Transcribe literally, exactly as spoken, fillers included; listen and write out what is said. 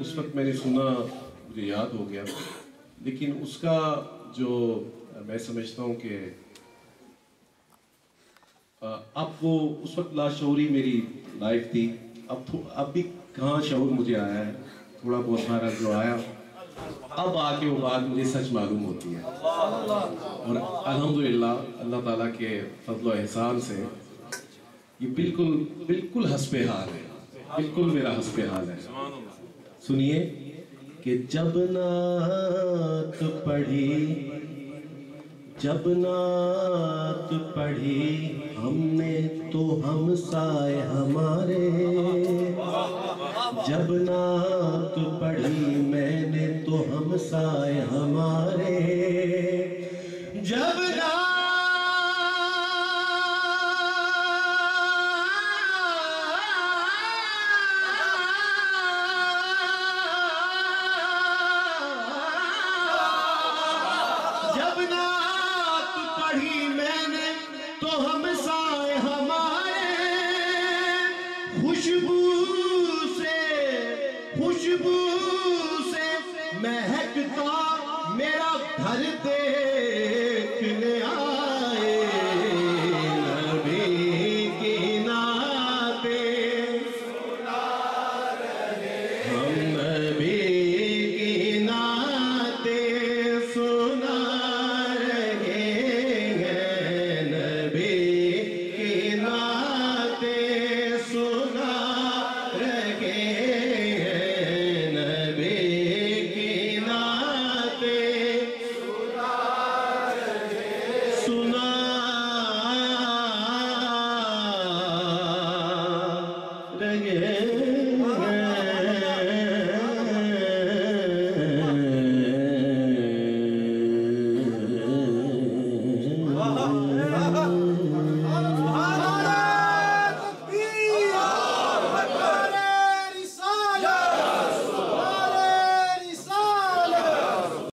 उस वक्त मैंने सुना, मुझे याद हो गया, लेकिन उसका जो मैं समझता हूँ कि अब वो उस वक्त लाशऊरी मेरी लाइफ थी। अब अब भी कहाँ शऊर मुझे आया है, थोड़ा बहुत सारा जो आया, अब आके वो बात मुझे सच मालूम होती है। और अल्हम्दुलिल्लाह अल्लाह ताला के फज़ल व एहसान से ये बिल्कुल बिल्कुल हस्बे हाल है, बिल्कुल मेरा हस्बे हाल है। सुनिए कि जब नात पढ़ी, जब नात पढ़ी हमने तो हमसाए हमारे, जब नात पढ़ी मैंने तो हमसाए हमारे, जब नात जब नात पढ़ी मैंने तो हमसाए हमारे, खुशबू से खुशबू से महकता मेरा घर दे